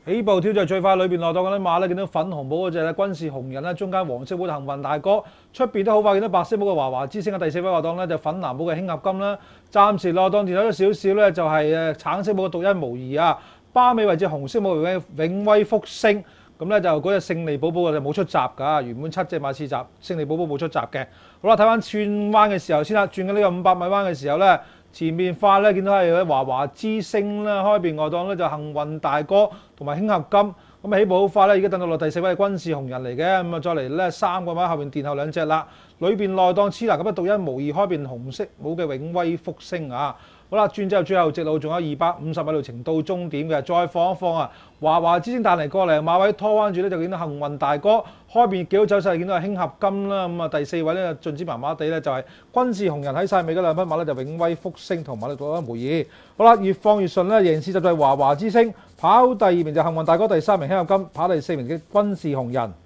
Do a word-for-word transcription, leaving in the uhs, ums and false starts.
起步跳就最快，裏邊落檔嗰啲馬咧，見到粉紅帽嗰只咧軍事紅人咧，中間黃色帽幸運大哥，出邊都好快見到白色帽嘅華華之星嘅第四位落檔咧就粉藍帽嘅興合金啦。暫時落檔跌咗少少咧，就係誒橙色帽嘅獨一無二啊。巴尾位置紅色帽嘅永威福星，咁咧就嗰隻勝利寶寶就冇出閘㗎，原本七隻馬試閘，勝利寶寶冇出閘嘅。好啦，睇翻轉彎嘅時候先啦，轉緊呢個五百米彎嘅時候咧。前面快咧，見到係華華之星啦，開邊外檔咧就幸運大哥同埋興合金，咁起步好快咧，而家等到落第四位軍事紅人嚟嘅，咁啊再嚟咧三個馬後邊墊後兩隻啦，裏邊內檔黐嗱咁啊獨一無二，開邊紅色帽嘅永威福星啊！好啦，轉之後最後直路仲有二百五十米路程到終點嘅，再放一放啊！華華之星彈嚟過嚟，馬位拖翻住咧就見到幸運大哥，開邊幾好走勢，見到係興合金啦，咁啊第四位咧進展麻麻地咧就係軍事紅人喺晒尾嗰兩匹馬咧就永威福星同埋咧獨一無二。好啦，越放越順咧，贏市就係華華之星，跑第二名就幸運大哥，第三名興合金，跑第四名嘅軍事紅人。